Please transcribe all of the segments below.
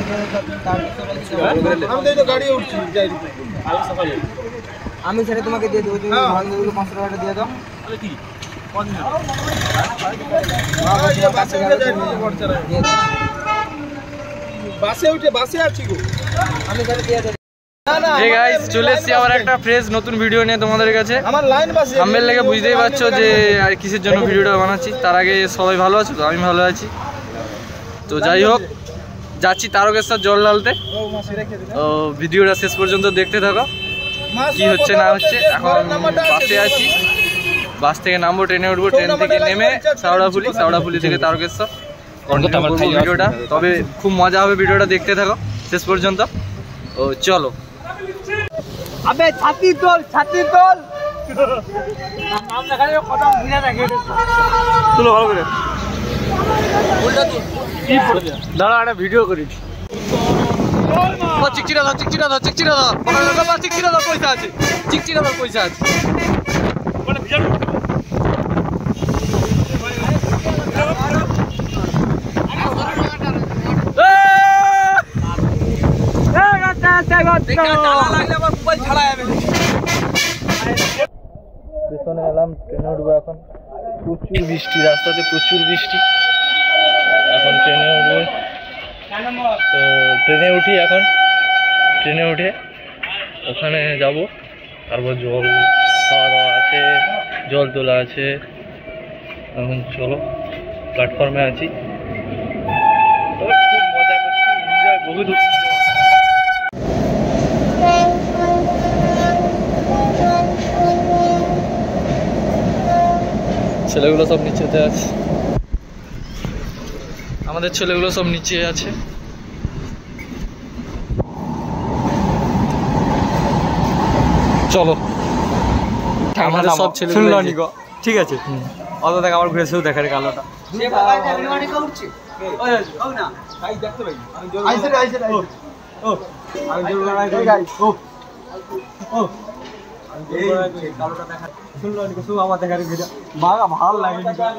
আমি সেটা তোমাকে দিয়ে দেবো, তুমি 500 টাকা দিয়ে দাও। বাসে উঠে বাসে আছি গো, আমি সেটা দিয়ে দেবো। হে গাইস, চলে এসেছি আবার একটা ফ্রেশ নতুন ভিডিও নিয়ে তোমাদের কাছে। আমার লাইন বাসে থাম্বনেল দেখে বুঝতেই পারছো যে আর কিসের জন্য ভিডিওটা বানাচ্ছি। তার আগে সবাই ভালো আছো তো? আমি ভালো আছি। তো যাই হোক, যাচ্ছি তারকেশ্বর জল ঢালতে। তো ভিডিওটা শেষ পর্যন্ত দেখতে থাকো, কি হচ্ছে না হচ্ছে। এখন বাসে আছি, বাস থেকে নামবো, ট্রেনে উঠবো, ট্রেন থেকে নেমে সাউড়াফুলি থেকে তারকেশ্বর ভিডিওটা। তবে খুব মজা হবে, ভিডিওটা দেখতে থাকো শেষ পর্যন্ত। ও চলো। আবে ছাতি তোল, ছাতি তোল। নাম দেখালে কত ভিড়া থাকে। তুলো ভালো করে, দাঁড়া একটা ভিডিও করি। চিকচিরা দাও, চিকচিরা দাও, চিকচিরা দাও, চিকচিরা দাও, পয়সা আছে, চিকচিরা দাও, পয়সা আছে। পেছনে এলাম, ট্রেনে উঠবো এখন। প্রচুর বৃষ্টি, রাস্তাতে প্রচুর বৃষ্টি। এখন ট্রেনে উঠবো, তো ট্রেনে উঠি। এখন ট্রেনে উঠে ওখানে যাব, তারপর জল খাওয়া দাওয়া আছে, জল তোলা আছে। এখন চলো, প্ল্যাটফর্মে আছি, তবে খুব মজা করছি, এনজয় বহুত। ছেলেগুলো সব নিচেতে আছে, আমাদের ছেলেগুলো সব নিচে আছে। চলো, আমাদের সব ছেলেগুলো ঠিক আছে। অত দেখ আমার ঘুরেছেও দেখার কালোটা। আমার দেখার ভালো লাগে।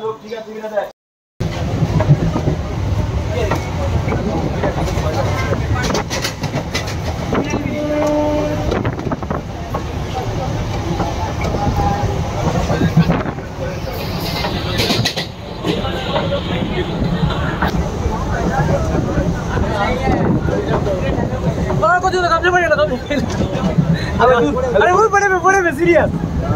সিরিয়াস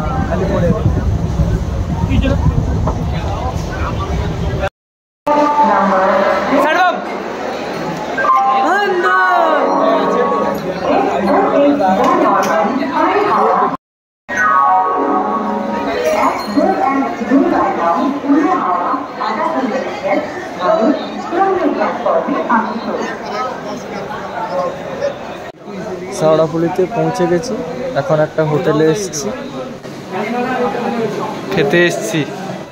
সাউড়াফুলিতে পৌঁছে গেছি। এখন একটা হোটেলে এসেছি, খেতে এসেছি।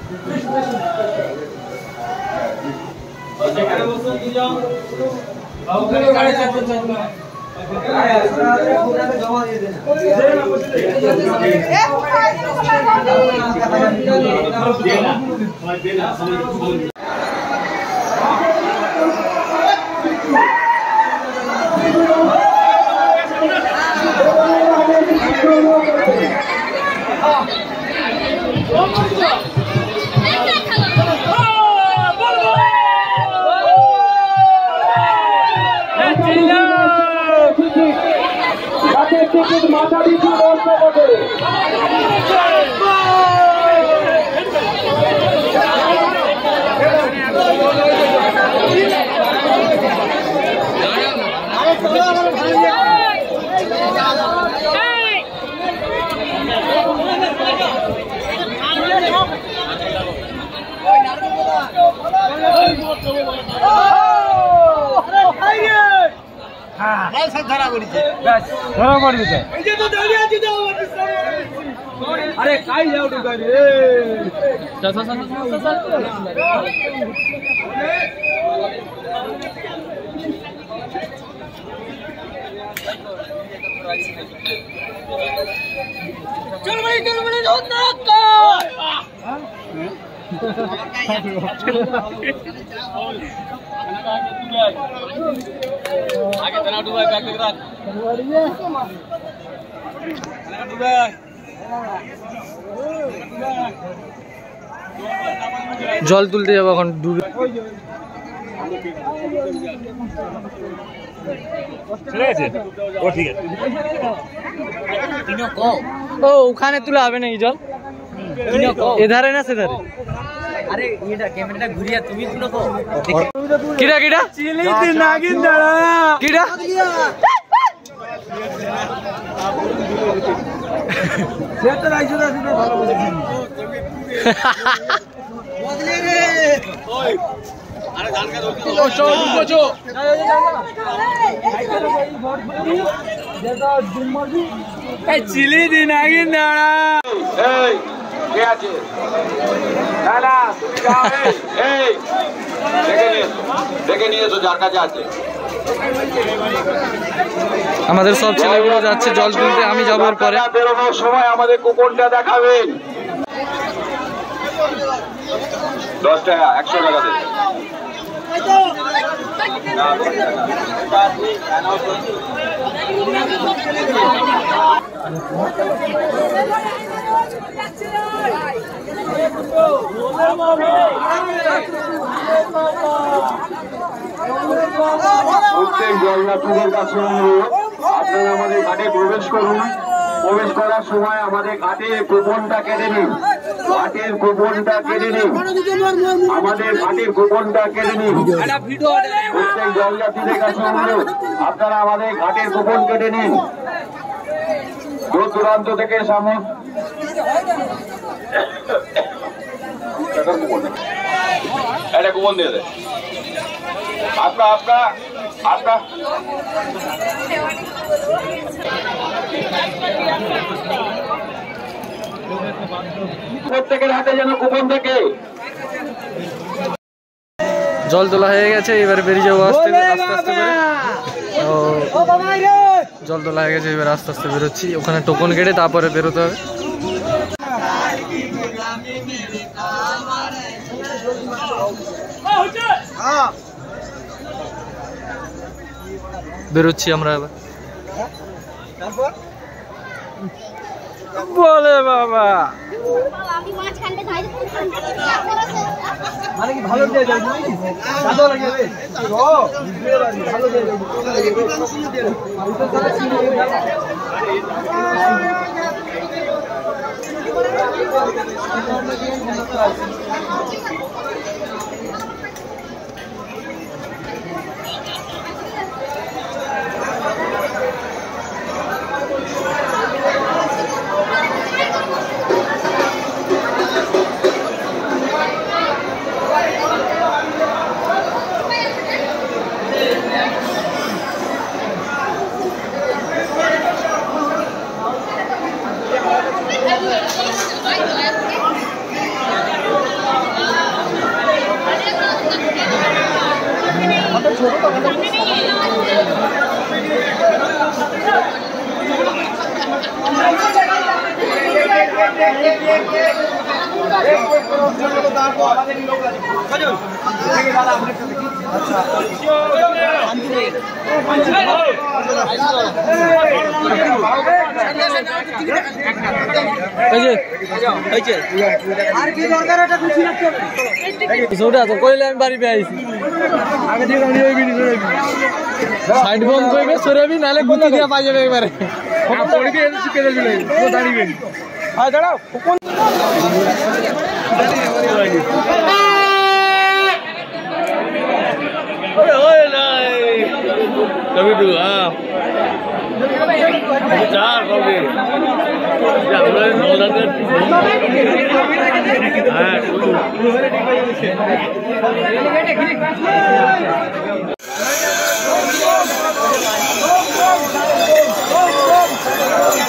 মাথা পিছু 10 টাকা করে। अरे काय जाऊ रे चल भाई জল তুলতে যাবো এখন ডুবে। ও ওখানে তুলে হবে নাকি জল? এধারে না সেধারে? আরে এটা ক্যামেরাটা ঘুরিয়ে তুমি তুলো তো। কিরা কিরা চিলিতে নাগিন দাঁড়া কিরা সেটা রাইছো না সেটা ভালো বলেছিস বদলে রে ওই আরে ধানকা ধরতে বসো বসো এই চিলি দি নাগিন দাঁড়া এই কে আছে না না তুমি যাও এই দেখে নিয়ে এসো যার কাছে আছে। আমাদের সব ছেলেগুলো যাচ্ছে জল তুলতে, আমি যাবার পরে। বেরোনোর সময় আমাদের কুপনটা দেখাবেন। 10 টাকা 100 টাকা দেবে। প্রত্যেক জলযাত্রীদের কাছে অনুরোধ, আপনারা আমাদের ঘাটে প্রবেশ করুন। প্রবেশ করার সময় আমাদের ঘাটে কুপনটা কেটে নিন। ঘাটের কুপনটা কেটে নিন। আমাদের ঘাটের কুপনটা কেটে নিন। প্রত্যেক জলযাত্রীদের কাছে অনুরোধ, আপনারা আমাদের ঘাটের কুপন কেটে নিন। দূর দূরান্ত থেকে সামনে একটা কুপন দিয়ে দেয়। আপনার প্রত্যেকের হাতে যেন কুপন থেকে। জল তোলা হয়ে গেছে, এবারে বেরিয়ে যাবো আস্তে আস্তে করে। জল তোলা হয়ে গেছে, এবার আস্তে আস্তে বেরোচ্ছি। ওখানে টোকন কেটে তারপরে বেরোতে হবে। বেরোচ্ছি আমরা এবার। বলে বাবা আমি মাছ খান্ডে খাই মানে কি ভালো দিয়ে যাবে সাদা লাগে রে ও ভালো দিয়ে যাবে সাইড বন্ধ করবে সরাবি, নাহলে গুতি দিয়ে পাই যাবে একবারে। দাঁড়াও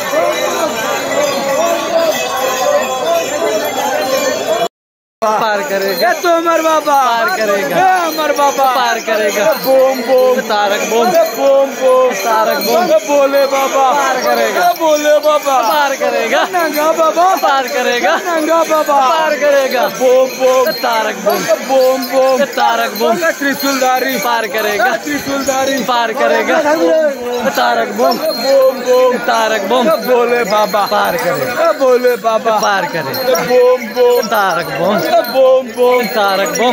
पार कर करेगा तो अमर बाबा पार करेगा अमर बाबा पार करेगा बोम बोम तारक बोम बोम बोम तारक बोम बोले बाबा पार करेगा बोले बाबा पार करेगा नंगा बाबा पार करेगा नंगा बाबा पार करेगा बोम बोम तारक बोम बोम बोम तारक बोम त्रिशूलधारी पार करेगा त्रिशूलधारी पार करेगा तारक बोम बोम बोम तारक बोम बोले बाबा पार करेगा बोले बाबा पार करेगा बोम बोम तारक बोम बोम बोम तारक बोम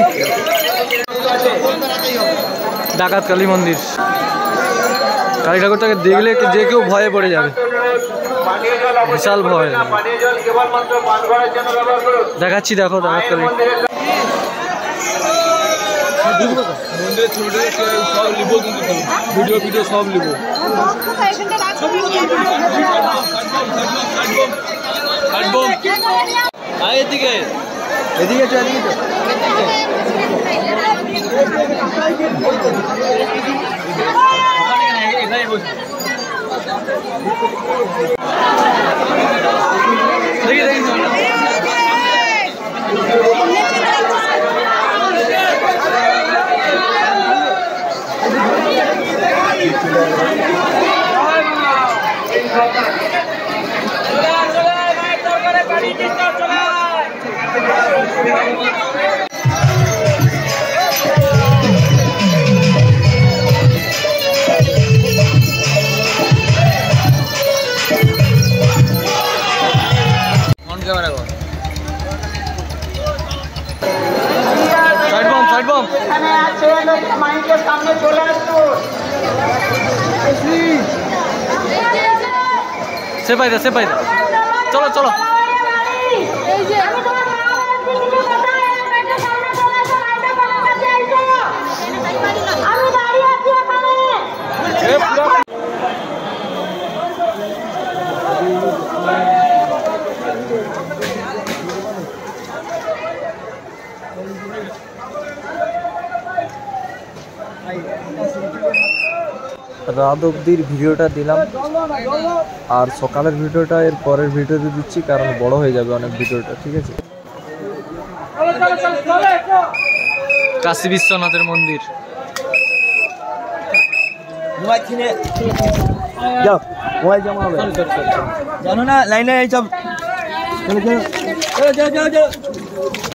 ডাকাত কালী মন্দির কালী ঠাকুরটাকে দেখলে যে কেউ ভয়ে পড়ে যাবে বিশাল ভয় দেখাচ্ছি দেখো ডাকাত কালী ভিডিও ভিডিও সব লিবো এদিকে এদিকে তো এদিকে তো মাইকের সামনে চলে আসুন সে পাইদা চলো চলো রাত অবধির ভিডিওটা দিলাম আর সকালের ভিডিওটা এর পরের ভিডিওতে দিচ্ছি কারণ বড় হয়ে যাবে অনেক ভিডিওটা ঠিক আছে কাশী বিশ্বনাথের মন্দির জানো না লাইনে এই সব